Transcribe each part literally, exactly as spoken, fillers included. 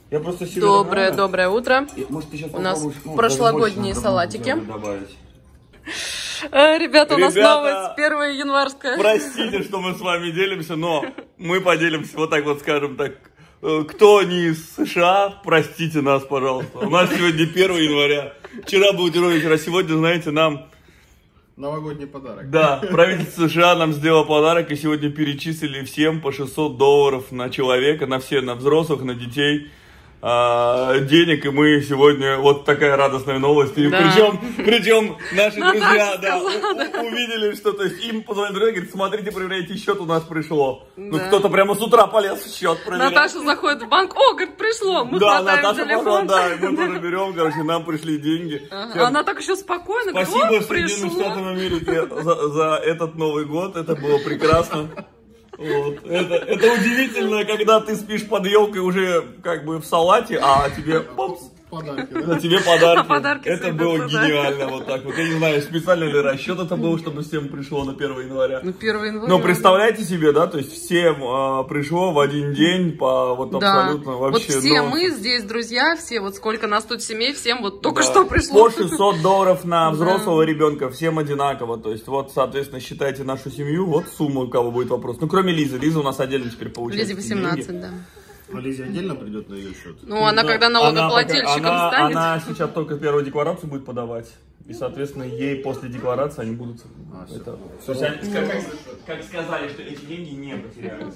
Я просто себе доброе, доброе утро. Может, ты сейчас у нас ну, прошлогодние салатики. А, ребята, у нас ребята, новость первая январская. Простите, что мы с вами делимся, но мы поделимся, вот так вот скажем так. Кто не из США, простите нас, пожалуйста. У нас сегодня первое января. Вчера был день вечера, а сегодня, знаете, нам... Новогодний подарок. Да, правительство США нам сделало подарок, и сегодня перечислили всем по шестьсот долларов на человека, на все, на взрослых, на детей. А, денег, и мы сегодня вот такая радостная новость. И да. Причем, причем наши ну, друзья да, да. увидели, что то есть им позвонили друзья, говорят, смотрите, проверяйте, счет у нас пришло. Да. Ну кто-то прямо с утра полез в счет проверять. Наташа заходит в банк, о, говорит, пришло. Мы да, Наташа пошла, да, и мы тоже берем, короче, нам пришли деньги. Ага. Всем... Она так еще спокойно говорит, спасибо Соединенным Штатам Америки за, за этот Новый год, это было прекрасно. Вот. Это, это удивительно, когда ты спишь под елкой уже как бы в салате, а тебе попс, подарки, да? тебе подарки. А подарки это было гениально, да. Вот так вот. Я не знаю, специально ли расчет это был, чтобы всем пришло на первое января. Ну, первое января. Но представляете себе, да, то есть всем э, пришло в один день по вот абсолютно да. вообще. Вот все но... мы здесь, друзья, все, вот сколько нас тут семей, всем вот только да. что пришло. По шестьсот долларов на взрослого да. ребенка, всем одинаково. То есть вот, соответственно, считайте нашу семью, вот сумма, у кого будет вопрос. Ну, кроме Лизы. Лиза у нас отдельно теперь получает. Лизе восемнадцать, деньги. Да. А Лизе отдельно придет на ее счет? Ну, она да. когда налогоплательщиком она, станет. Она сейчас только первую декларацию будет подавать. И, соответственно, ей после декларации они будут... А, это, все. То есть, они, как, как сказали, что эти деньги не потерялись.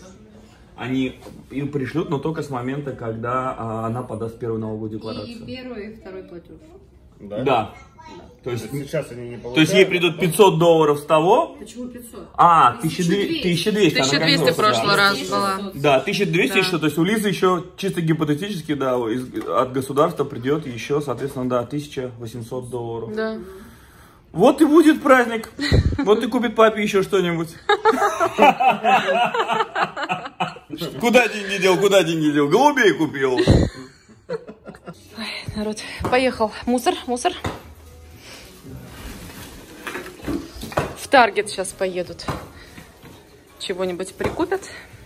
Они им пришлют, но только с момента, когда а, она подаст первую налоговую декларацию. И первый, и второй платеж. Да. да. То есть, сейчас они не получают. То есть ей придут пятьсот долларов с того. Почему пятьсот? А, тысяча двести. тысяча двести тысяча двести в прошлый да. раз была. Да, тысяча двести, да. что, то есть у Лизы еще чисто гипотетически, да, из, от государства придет еще, соответственно, да, тысяча восемьсот долларов. Да. Вот и будет праздник. Вот и купит папе еще что-нибудь. Куда деньги дел, куда деньги дел? Голубей купил. Ой, народ, поехал. Мусор, мусор. В Таргет сейчас поедут. Чего-нибудь прикупят.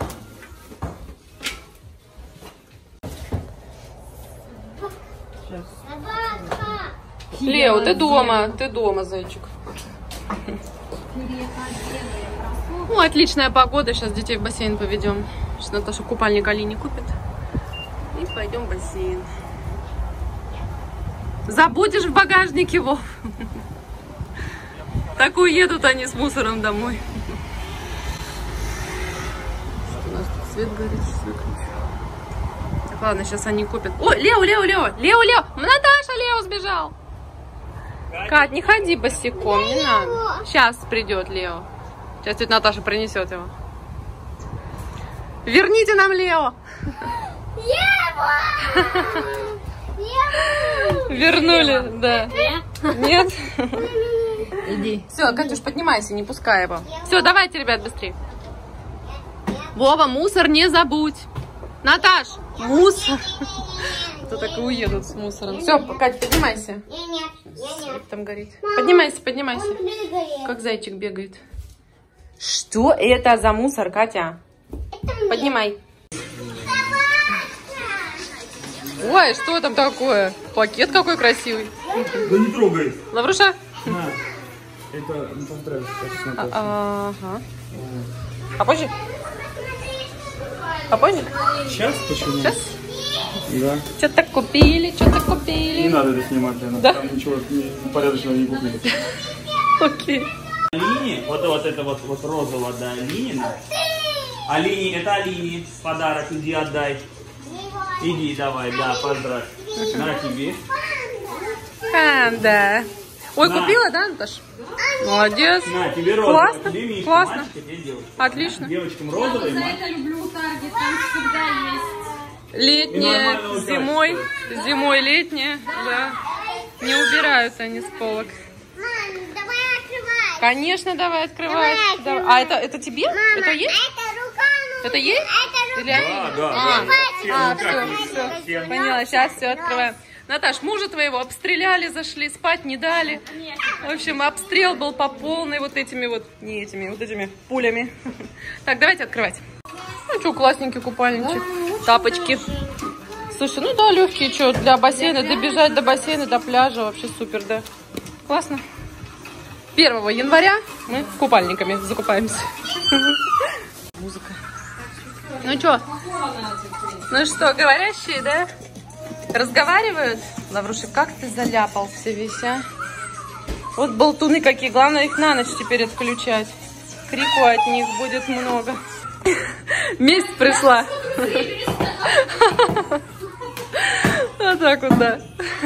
Сейчас. Лео, ты дома, ты дома, зайчик. Ну, отличная погода. Сейчас детей в бассейн поведем. Сейчас Наташа купальник Алине купит. И пойдем в бассейн. Забудешь в багажнике, Вов. Так уедут они с мусором домой. У нас тут свет горит, сейчас выключу. Так, ладно, сейчас они купят. О, Лео, Лео, Лео, Лео, Лео. Наташа, Лео сбежал. Кать, не ходи босиком, не надо. Сейчас придет Лео. Сейчас тетя Наташа принесет его. Верните нам Лео. Вернули, да. Нет? Иди. Все, Катюш, поднимайся, не пускай его. Все, давайте, ребят, быстрее. Вова, мусор не забудь. Наташ, мусор. Это так и уедут с мусором. Все, Катя, поднимайся. Свет там горит. Поднимайся, поднимайся. Как зайчик бегает. Что это за мусор, Катя? Поднимай. Ой, что там такое? Пакет какой красивый. Да не трогай. Лавруша? На. Это не понравится. А, ага. А позже? А позже? Сейчас? Почему? Сейчас? Да. Что-то купили, что-то купили. Не надо это снимать, Лена. Да? Там ничего порядочного не купили. Окей. Алине, вот, вот это вот, вот розовая, да, Алинина. Алине, это Алине подарок, иди отдай. Иди, давай, да, поздравь. На тебе. А, да. Ой, на. Купила, да, Наташ? Молодец. На, тебе розовый. Классно, тебе Мишка, классно. Мальчик, тебе девочка. Отлично. Девочкам розовый. Я за это люблю Таргет, там всегда есть. Летняя, зимой, зимой летняя, да. Не убирают они с полок. Мам, давай открывай. Конечно, давай открывать. Давай, Давай. открывай. А это, это тебе? Мама, это есть? это рука, ну, Это есть? это рука. Или они? Да, да, а, да. а, Всем, все, как все. всем. Поняла, сейчас все открываем. Наташ, мужа твоего обстреляли, зашли, спать не дали. В общем, обстрел был по полной вот этими вот, не этими, вот этими пулями. Так, давайте открывать. Ну что, классненький купальничек. Тапочки. Слушай, ну да, легкие, что, для бассейна, добежать до бассейна, до пляжа, вообще супер, да. Классно. первого января мы купальниками закупаемся. Музыка. Ну что? Ну что, говорящие, да? Разговаривают? Лаврушек, как ты заляпался весь, а? Вот болтуны какие. Главное их на ночь теперь отключать. Крику от них будет много. Месть пришла. Вот так вот, да.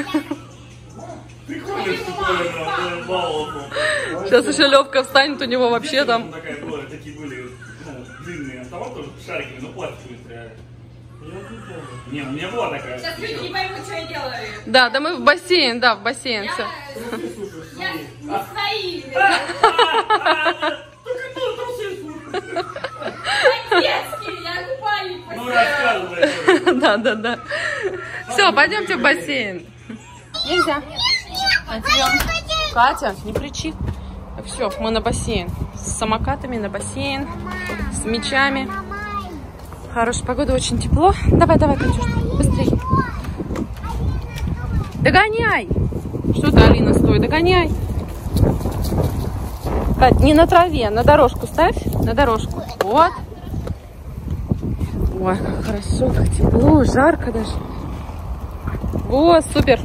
Сейчас еще Левка встанет, у него вообще там... Такие были, ну, длинные автоматы, тоже шариками, но пластиковые стреляли. Не, у меня была такая. Сейчас люди не поймут, что я делаю. Да, да мы в бассейн, да, в бассейн, Я... все. Я не свои. Детские, я купальник. Ну, рассказывай. Да, да, да. Все, пойдемте в бассейн. Нельзя. Катя, не кричи. Все, мы на бассейн. С самокатами на бассейн. С мячами. Хорошая погода, очень тепло. Давай, давай, Катюш, быстрее. Догоняй. Что ты, Алина, стой, догоняй. Кать, не на траве, на дорожку ставь. На дорожку. Вот. Ой, как хорошо, как тепло, жарко даже. О, супер.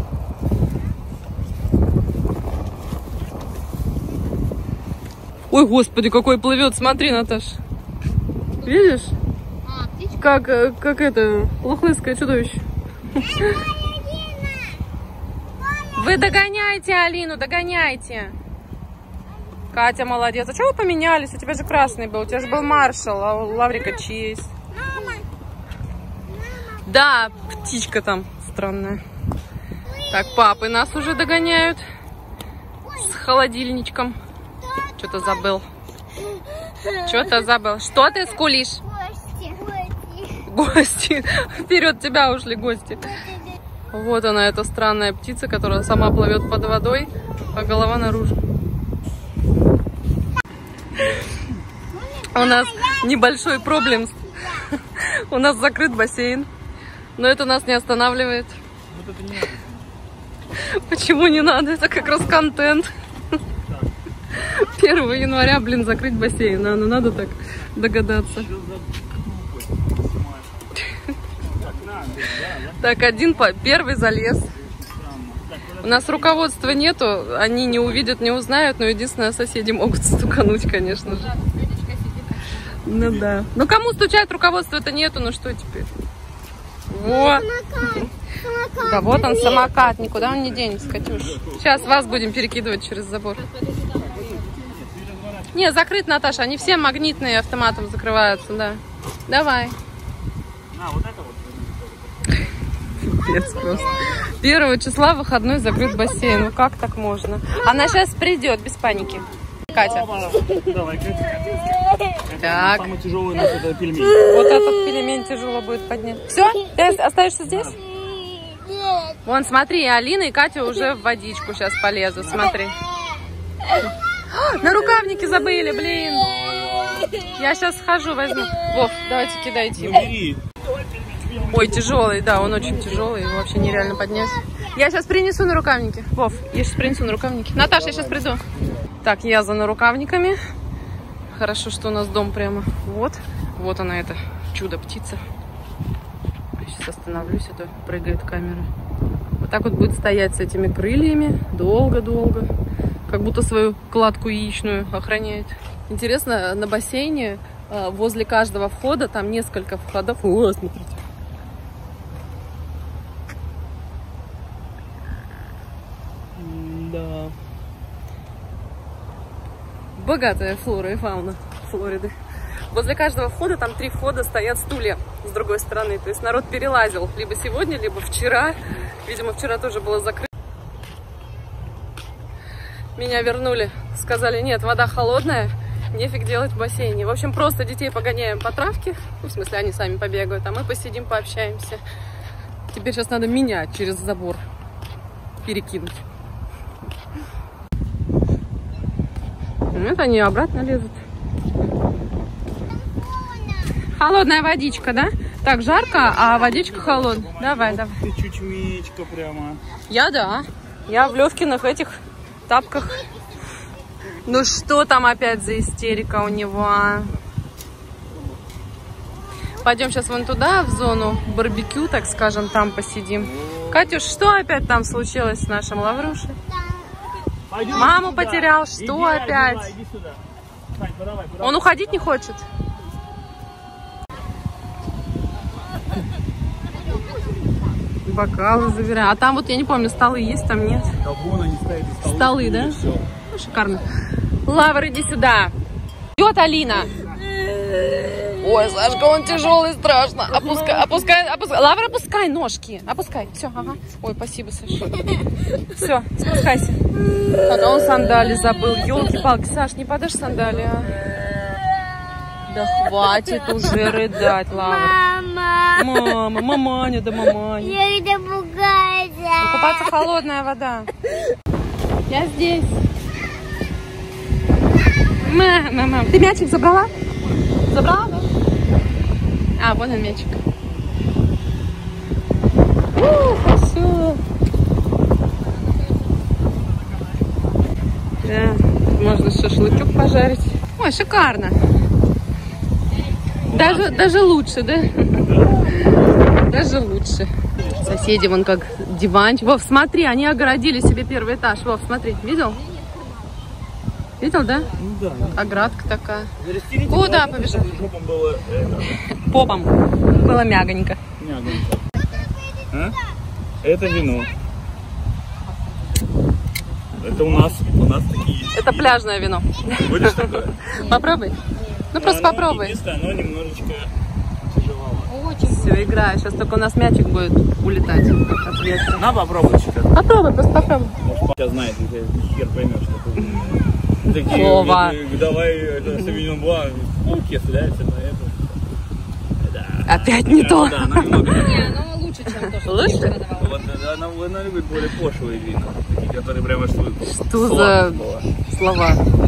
Ой, господи, какой плывет, смотри, Наташ. Видишь? Как, как это, лохлыское чудовище. Вы догоняйте Алину, догоняйте. Катя, молодец. А что вы поменялись? У тебя же красный был, у тебя же был маршал, а у Лаврика честь. Да, птичка там странная. Так, папы нас уже догоняют. С холодильничком. Что-то забыл. Что-то забыл. Что ты скулишь? Гости. Вперед тебя ушли гости. Вот она, эта странная птица, которая сама плывет под водой, а голова наружу. У нас небольшой проблем. У нас закрыт бассейн. Но это нас не останавливает. Вот это не надо. Почему не надо? Это как раз контент. первого января, блин, закрыть бассейн. А, ну надо так догадаться. Так, один по первый залез. У нас руководства нету, они не увидят, не узнают, но единственное, соседи могут стукануть, конечно же. Ну да. Ну кому стучать, руководства-то нету, ну что теперь? Вот. Да вот он, самокат, никуда он не денется, Катюш. Сейчас вас будем перекидывать через забор. Не, закрыт, Наташа, они все магнитные автоматом закрываются, да. Давай. На, вот это вот. Пипец просто. Первого числа выходной закрыт бассейн. Ну как так можно? Она сейчас придет, без паники. Катя. Давай, Катя. Так. Самый тяжелый у нас это пельмень. Вот этот пельмень тяжело будет поднять. Все? Ты остаешься здесь? Вон, смотри, Алина и Катя уже в водичку сейчас полезут. Смотри. На рукавнике забыли, блин. Я сейчас схожу, возьму. Вов, давайте кидайте ему. Ой, тяжелый, да, он очень тяжелый, его вообще нереально поднять. Я сейчас принесу на рукавнике. Вов, я сейчас принесу на рукавнике. Наташа, я сейчас приду. Так, я за нарукавниками. Хорошо, что у нас дом прямо. Вот, вот она, эта чудо-птица. Сейчас остановлюсь, а то прыгает камера. Вот так вот будет стоять с этими крыльями долго-долго. Как будто свою кладку яичную охраняет. Интересно, на бассейне возле каждого входа там несколько входов. О, смотрите. Да. Богатая флора и фауна Флориды. Возле каждого входа там три входа стоят стулья с другой стороны. То есть народ перелазил либо сегодня, либо вчера. Видимо, вчера тоже было закрыто. Меня вернули. Сказали, нет, вода холодная, нефиг делать в бассейне. В общем, просто детей погоняем по травке. Ну, в смысле, они сами побегают, а мы посидим, пообщаемся. Теперь сейчас надо меня через забор перекинуть. Вот они обратно лезут. Холодная водичка, да? Так, жарко, а водичка холодная. Давай, давай. Ты чучмечка прямо. Я, да. Я в Левкиных этих тапках. Ну что там опять за истерика у него? Пойдем сейчас вон туда, в зону барбекю, так скажем, там посидим. Катюш, что опять там случилось с нашим Лаврушей? Пойдем Маму сюда. потерял, что Иди, опять? Адила, иди сюда. Сань, подавай, подавай. Он уходить не хочет? Бокалы забираем. А там вот, я не помню, столы есть, там нет? Да вон они стоят, столы, Столы, да? Все. Ну, шикарно. Лавр, иди сюда. Идет Алина. Ой, Сашка, он тяжелый, страшно. Опускай, опускай, опускай. Лавр, опускай ножки. Опускай. Все, ага. Ой, спасибо, Саша. Все, спускайся. Так, а он сандали забыл. Елки-палки, Саш, не подашь сандали, а? Да хватит уже рыдать, Лавр. Мама. Мама, маманя, да маманя. Я иду пугаться. Купаться холодная вода. Я здесь. Мама, мама. Ты мячик забрала? Забрала, да? А, вон он мячик. У, хорошо. Да, можно шашлычок пожарить. Ой, шикарно. Даже, даже лучше, да? Даже лучше. Соседи вон как диванчик. Вов, смотри, они огородили себе первый этаж. Вов, смотри, видел? Видел, да? Ну да. Оградка такая. Растерите, Куда ладно, побежал? чтобы попом было это, Попом. Было мягонько. мягонько. А? Это вино. Это у нас, у нас такие есть. Это пляжное вино. Будешь такое? Попробуй. Ну просто Оно попробуй. единственное, оно немножечко тяжеловато. Все, играю. Сейчас только у нас мячик будет улетать. Ответственно. На, попробуй что-то. Попробуй, просто попробуй. Сейчас знает, если хер поймешь, что ты. Такие, Вова. говорит, давай это Савиньон Блан. Ну, кисляется на это. Да. Опять не Да, то. Да, она немного. Не, оно лучше, чем то, что Лучше? девушка давала. Вот, она, она любит более пошлые вина. Такие, которые прямо что Что за слова?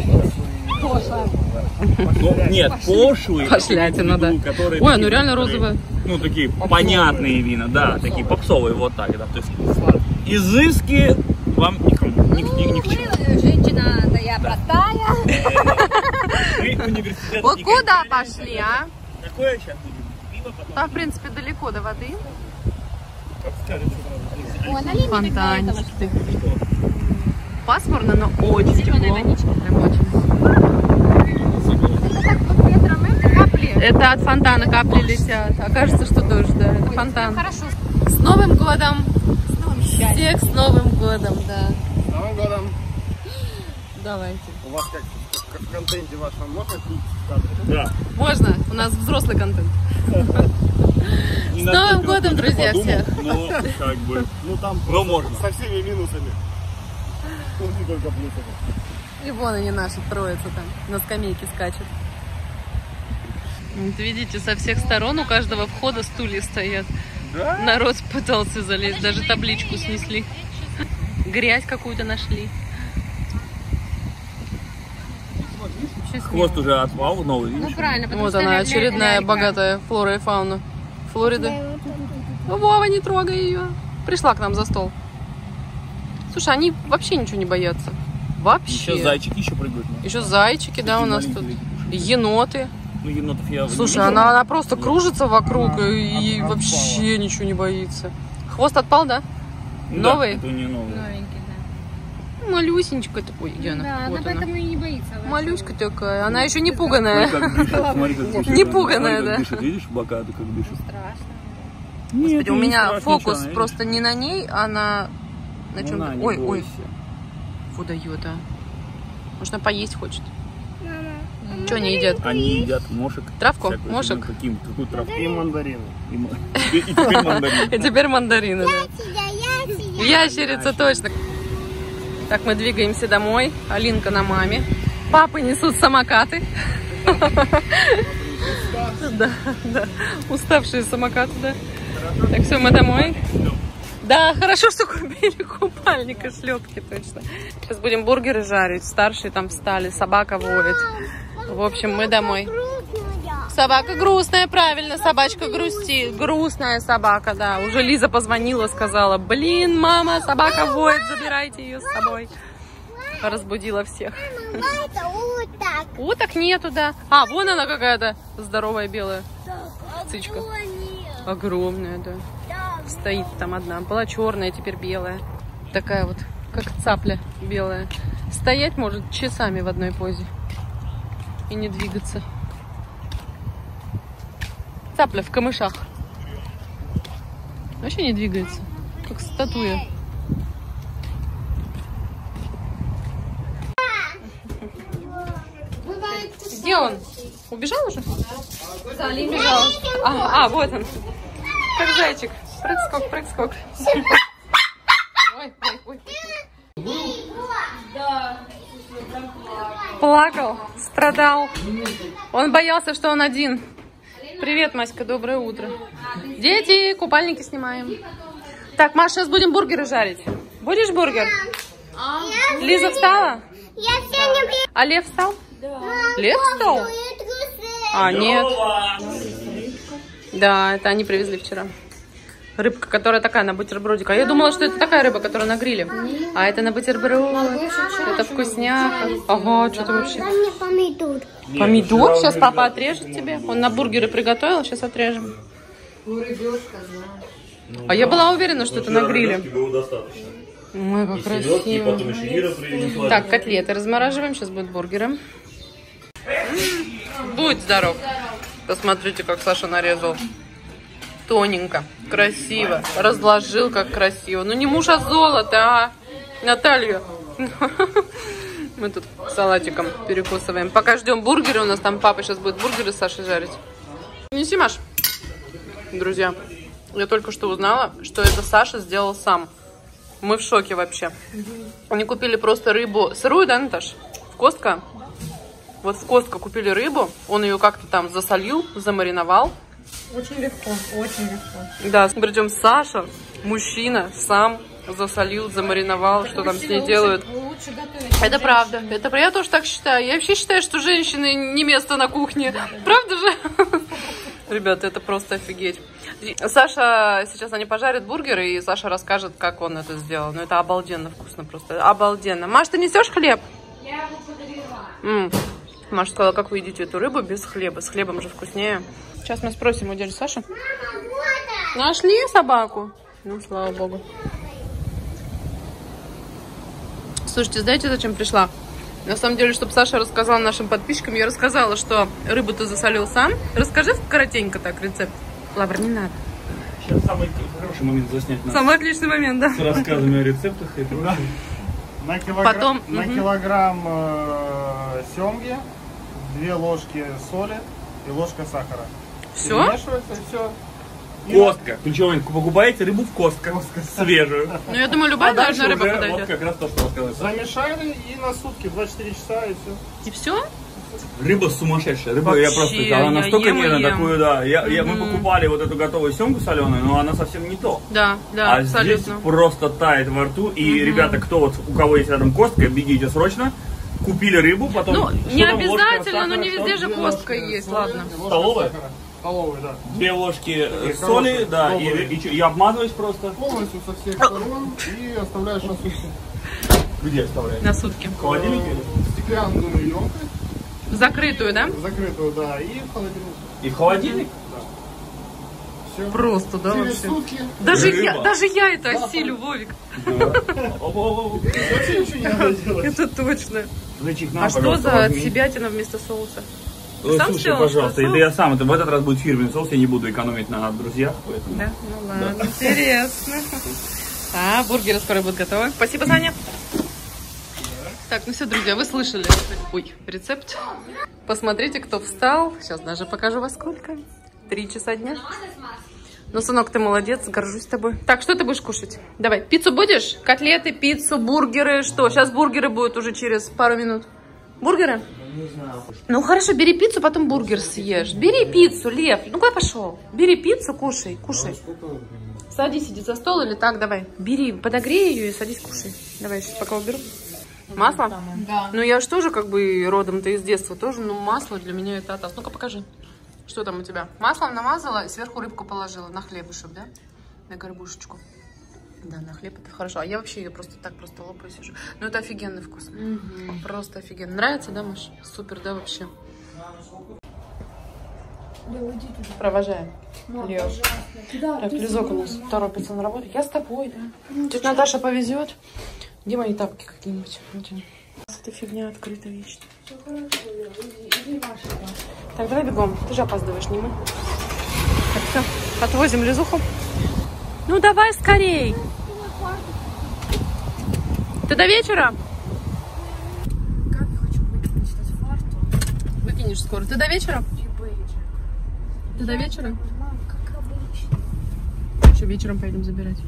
Ну, нет, пошлые. Пошлятина, да. Которые Ой, такие, ну реально которые, розовые. Ну, такие понятные вина, да, такие попсовые, вот так, да. То есть изыски вам никому, ни, ни, ни к чему. Женщина, да я простая. Вы университет Вот не куда кончали, пошли, а? Какое сейчас будем? Пиво потом? Там, в принципе, далеко до воды. Как скажете, Ой, налей мне тогда этого. Фонтанчик. Пасмурно, но очень тепло. Прям очень. Это от фонтана капли летят. А кажется, что дождь, да. Это фонтан. Хорошо. С Новым годом! Всех с Новым годом, да. С Новым годом. Давайте. У вас как, как в контенте вашем можно пить в кадре? Да. Можно? У нас взрослый контент. Не С на Новым сто годом, не друзья, подумал, всех. Но как бы, Ну там но можно. со всеми минусами. Ну, не только плюсами. И вон они наши троица там на скамейке скачут. Вот видите, со всех сторон у каждого входа стулья стоят. Да? Народ пытался залезть, даже табличку снесли. Грязь какую-то нашли. Хвост уже отпал, новый, Ну видишь? правильно, потому Вот что она, ля- ля- очередная лялька. богатая флора и фауна Флориды. Ну, Вова, не трогай ее. Пришла к нам за стол. Слушай, они вообще ничего не боятся. Вообще. Сейчас зайчики еще прыгают. ну. Еще зайчики, да, у нас тут. Еноты. Ну, енотов я... Слушай, не она, она просто кружится вокруг Она и от- вообще отпала. ничего не боится. Хвост отпал, да? Ну да, новый? это не новый. Новенький, да. Малюсенькая такой, где она? Да, Вот она она. поэтому и не боится. вообще. Малюська такая, она еще не Смотри, пуганая. как дышит, смотри, как дышит. Не пуганая, Смотри, как да. дышит, видишь, бока как дышит. Страшно. Господи, у не меня страшно, фокус ничего, просто не на ней, а на... На Ну чем? на, не Ой, ой, бойся. фу дает, а. Может, она поесть хочет? Мама. Что они едят? Они едят мошек. Травку? всякую, Мошек? ну, Каким? Какую травку? И мандарины. И м- и теперь мандарин. И теперь мандарины, да. Я, я, я. Ящерица, точно. Так, мы двигаемся домой. Алинка на маме. Папы несут самокаты. Да, да. Уставшие самокаты, да. Так, все, мы домой. Да, хорошо, что купили купальник и шлепки, точно. Сейчас будем бургеры жарить. Старшие там встали, собака воет. В общем, мы домой. Собака грустная, правильно, собачка грустит. Грустная собака, да. Уже Лиза позвонила, сказала, блин, мама, собака воет, забирайте ее с собой. Разбудила всех. Это уток. Уток нету, да. А, вон она какая-то здоровая белая цычка. Огромная, да. Стоит там одна. Была черная, теперь белая. Такая вот, как цапля белая. Стоять может часами в одной позе. И не двигаться. Цапля в камышах. Вообще не двигается. Как статуя. Где он? Убежал уже? Да, не убежал. А, а, вот он. Как зайчик. Прыг-скок, прыг-скок. Ой, ой, ой. Плакал, страдал. Он боялся, что он один. Привет, Маська, доброе утро. Дети, купальники снимаем. Так, Маш, сейчас будем бургеры жарить. Будешь бургер? Лиза встала? Я сегодня... А Лев встал? Да. Лев встал? А, нет. Да, это они привезли вчера. Рыбка, которая такая на бутербродик. А я думала, что это такая рыба, которая на гриле. А это на бутерброд. Это вкусняка. Ага, что-то вообще. Помидор. Помидор? Сейчас папа отрежет тебе. Он на бургеры приготовил, сейчас отрежем. А я была уверена, что это на гриле. Ой, как красиво. Так, котлеты размораживаем. Сейчас будут бургеры. Будь здоров. Посмотрите, как Саша нарезал. Тоненько, красиво. Разложил, как красиво. Ну не муж, а золото, а, Наталья. Мы тут салатиком перекусываем. Пока ждем бургеры, у нас там папа сейчас будет бургеры с Сашей жарить. Неси, Маш. Друзья, я только что узнала, что это Саша сделал сам. Мы в шоке вообще. Они купили просто рыбу сырую, да, Наташ? В Костко. Вот в Костко купили рыбу. Он ее как-то там засолил, замариновал. Очень легко, очень легко. Да, причем Саша, мужчина, сам засолил, замариновал, что там с ней делают. Лучше готовить. Это правда. Это я тоже так считаю. Я вообще считаю, что женщины не место на кухне. Правда же? Ребята, это просто офигеть. Саша, сейчас они пожарят бургеры, и Саша расскажет, как он это сделал. Ну, это обалденно вкусно просто. Обалденно. Маш, ты несешь хлеб? Я его подогреваю. М-м. Маша сказала, как вы едите эту рыбу без хлеба. С хлебом же вкуснее. Сейчас мы спросим у дяди Саши. Нашли собаку? Ну, слава богу. Слушайте, знаете, зачем пришла? На самом деле, чтобы Саша рассказал нашим подписчикам, я рассказала, что рыбу ты засолил сам. Расскажи коротенько так рецепт. Лавр, не надо. Сейчас самый хороший момент заснять нас. Самый отличный момент, да. С рассказами о рецептах и прочее. На килограмм, Потом, на угу. килограмм э, семги, две ложки соли и ложка сахара. Все? Перемешивается и все. Костка. Ключевой, покупаете рыбу в Костка. свежую. Ну, я думаю, любая А дальше должна рыба уже подойдет. вот как раз то, что рассказывается. Замешали и на сутки, двадцать четыре часа и все. И все? Рыба сумасшедшая. Рыба, я Вообще, просто, она я настолько ем и нежная, ем. такую, да. Я, я, мы Мгм. покупали вот эту готовую семгу соленую, но она совсем не то. Да, да, а абсолютно. здесь просто тает во рту. И, Мгм. ребята, кто вот, у кого есть рядом Костка, бегите срочно. Купили рыбу, потом... Ну, что не там, ложка обязательно, но сахара, не что? везде же Костка есть, ладно. Столовая? Столовая, да. Две ложки э, И соли, хорошая, да, и, добрая. и, чё, и обмазываюсь просто. Полностью со всех сторон и оставляешь на сутки. Где оставляешь? На сутки. В холодильнике? Стеклянную емкость, Закрытую, да? закрытую, да, и в холодильник. И в холодильник? Все. Просто, да, Через вообще. сутки. Даже Рыба. я, даже я это осилю, Вовик. О-о-о. Вообще ничего не надо делать. Это точно. Зайчик, на, А что пожалуйста, за возьми. отсебятина вместо соуса? Ой, сам слушай, сделал, пожалуйста, что, это я сам. Это в этот раз будет фирменный соус, я не буду экономить на друзьях. Поэтому... Да? Ну ладно, интересно. А, бургеры скоро будут готовы. Спасибо, Саня. Так, ну все, друзья, вы слышали. Ой, рецепт. Посмотрите, кто встал. Сейчас даже покажу во сколько. Три часа дня. Ну, сынок, ты молодец, горжусь тобой. Так, что ты будешь кушать? Давай, пиццу будешь? Котлеты, пиццу, бургеры, что? Сейчас бургеры будут уже через пару минут. Бургеры? Не знаю. Ну, хорошо, бери пиццу, потом бургер съешь. Бери пиццу, Лев. Ну, куда пошел? Бери пиццу, кушай, кушай. Садись, иди за стол или так, давай. Бери, подогрей ее и садись, кушай. Давай, сейчас пока уберу. Масло? Да. Ну, я же тоже как бы родом-то из детства тоже, но масло для меня это атас. Ну-ка, покажи. Что там у тебя? Маслом намазала, сверху рыбку положила на хлебушек, да? На горбушечку. Да, на хлеб это хорошо. А я вообще ее просто так просто лопаю сижу. Ну это офигенный вкус. Угу. Просто офигенно. Нравится, да, Маш? Супер, да, вообще. Провожаем. Лео. Так, Лизок у нас торопится на работу. Я с тобой, да. Тетя Наташа повезет. Где мои тапки какие-нибудь? Эта фигня открыта вечно. Так, давай бегом. Ты же опаздываешь, не мы. Так, все. Отвозим Лизуху. Ну давай скорей. Ты до вечера? Как я хочу выкинуть сейчас фарту. Выкинешь скоро. Ты до вечера? Ты до вечера? Мам, как обычно. Еще вечером пойдем забирать.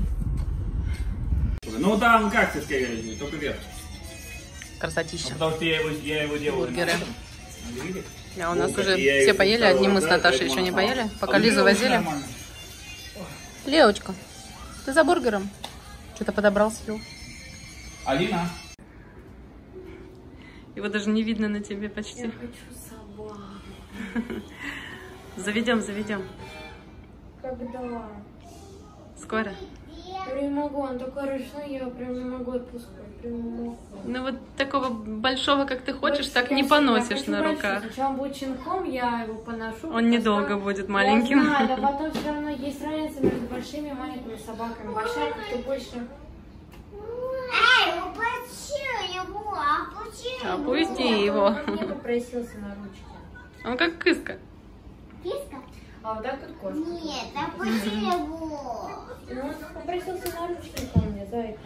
Ну там как ты сказали, только вверх. Красотища. Потому что я его, я его делал. Бургеры. А у нас уже все поели, одни мы с Наташей еще не поели. Пока Лизу возили. Леочка, ты за бургером? Что-то подобрал, съел. Алина. Его даже не видно на тебе почти. Я хочу собаку. Заведем, заведем. Когда? Скоро. Я не могу, он такой ручной, я прям не могу отпускать. Прям не могу. Ну вот такого большого, как ты хочешь, Больше так не я поносишь хочу на большой. руках. Сначала он будет щенком, я его поношу. Он недолго будет маленьким. Я знаю, но потом все равно есть разница между большими и маленькими собаками. Большая как-то больше... Эй, упусти его, опусти его. Опусти его. Он не попросился на ручки. Он как кыска. Киска? А вот так вот кошка. Нет, опусти его. Ну, он попросился на ручки ко мне, зайка.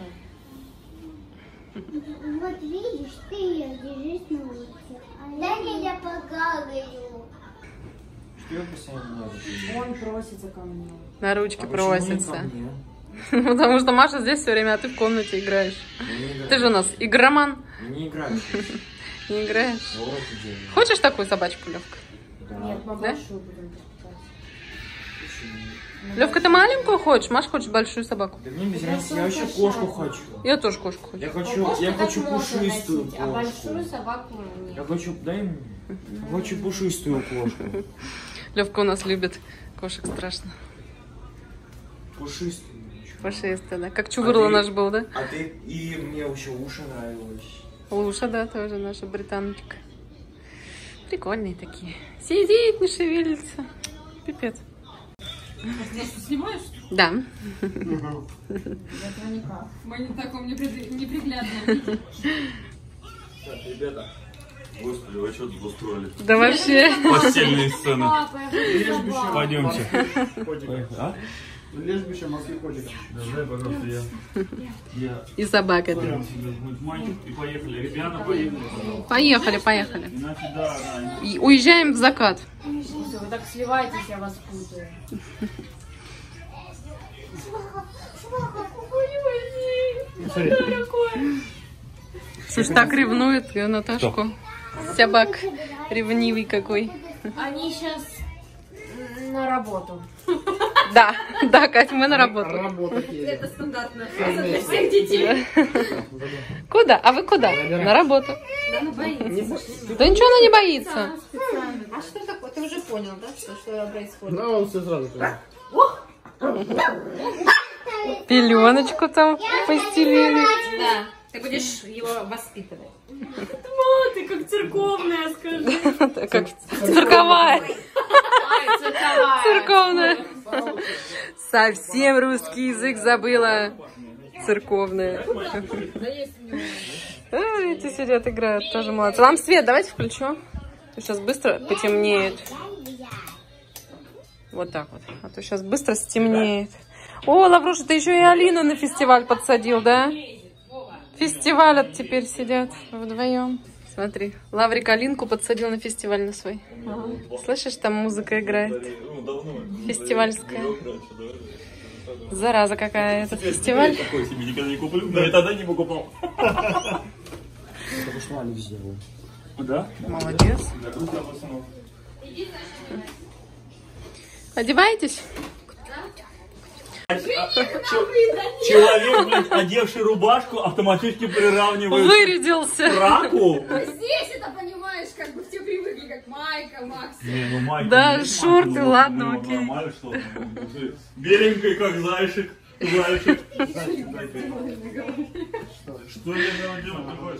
Вот видишь, ты ее держишь на руке. Дай я погагаю. Что я постоянно делаю? Он просится ко мне. На ручки А почему не просится. ко мне? Потому что Маша здесь все время, а ты в комнате играешь. Ты же у нас игроман. Не играю. Не играешь. Уроки делаю. Хочешь такую собачку, Левка? Нет, мы Да? большую будем покупать. Левка, ты маленькую хочешь? Маша хочет большую собаку. Да мне без разницы, я вообще кошку хочу. Я тоже кошку хочу. Я Ну, хочу, кошку я так хочу можно пушистую носить, а большую кошку. собаку нет. Я хочу, дай мне. Я хочу пушистую кошку. Левка у нас любит кошек страшно. Пушистую. Пушистая, да. Как Чувырла А ты- наш был, да? А ты, и мне еще уши нравилось. Луша, да, тоже наша британочка. Прикольные такие. Сидит, не шевелится. Пипец. Снимаешь? Да. Мы не так вам неприглядно. Так, ребята. Господи, вы что тут устроили? Да вообще. Постельные сцены. Папа, я хочу собаку. Пойдемте. А? Лежбище морских котиков. Давай, пожалуйста, я... Я... И собака. Пойдем себе мыть мальчик и поехали. Ребята, поехали. Поехали, поехали. Иначе, да, да. И уезжаем в закат. Слушай, вы так сливаетесь, я вас путаю. Слушай, так ревнует Наташку. Собак ревнивый какой. Они сейчас на работу. Да, да, Кать, мы на работу. Работать едем. Это стандартная фраза для всех детей. Куда? А вы куда? На работу. Она боится. Да ничего она не боится. А что такое? Ты уже понял, да, что, что происходит? Ну, он все сразу понял. Пеленочку там постелили. Да. Ты будешь его воспитывать. Мама, ты как церковная, скажи. Как цирковая. Ай, цирковая. Церковная. Совсем русский язык забыла. Церковная. А, эти сидят, играют, тоже молодцы. Вам свет давайте включу. Сейчас быстро потемнеет. Вот так вот. А то сейчас быстро стемнеет. О, Лавруша, ты еще и Алину на фестиваль подсадил, да? Фестиваль теперь сидят вдвоем. Смотри, Лаврик Алинку подсадил на фестиваль на свой. Слышишь, там музыка играет. Фестивальская. Зараза какая, этот фестиваль. Такой себе никогда не куплю. Да и тогда не покупал. Потому что Алекс сделал. Да? Молодец. Одеваетесь? Человек, блядь, одевший рубашку, автоматически приравнивает Вырядился. к раку. Здесь это, понимаешь, как бы все привыкли, как мама. Майка, Макс. Не, ну майка. Да, не шорты, майка, ну, ладно, ну, окей. Нормально, что ли? Беленький, как зайчик. Зайчик. Что я делаю такое?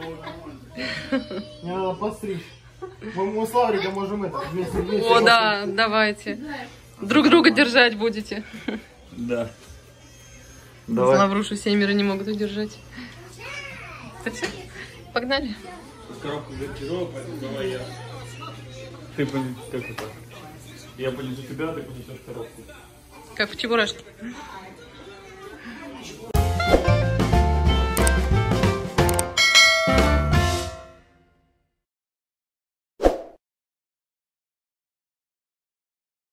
Мне надо подстричь. Мы, мы с Лавриком можем это вместе вместе. О, да, давайте. Друг друга держать будете. Да. Давай. Лаврушу семеро не могут удержать. Так все? Погнали. Коробку гардероб, давай я. Ты понесешь, как это? Я понесу тебя, ты понесешь коробку. Как в Чебурашке.